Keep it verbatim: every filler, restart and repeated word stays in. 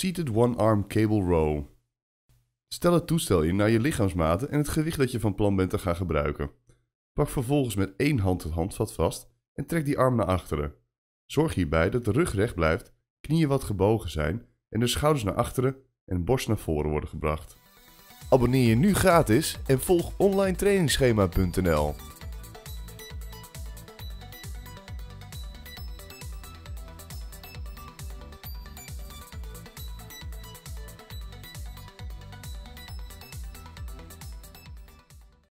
Seated One Arm Cable Row. Stel het toestel in naar je lichaamsmaten en het gewicht dat je van plan bent te gaan gebruiken. Pak vervolgens met één hand het handvat vast en trek die arm naar achteren. Zorg hierbij dat de rug recht blijft, knieën wat gebogen zijn en de schouders naar achteren en borst naar voren worden gebracht. Abonneer je nu gratis en volg online trainingsschema punt n l.